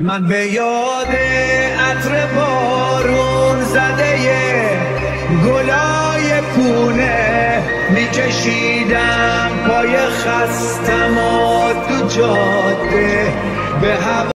من به یاد عطر بارون زده گلای پونه میکشیدم پای خستم و تو جاده به هوا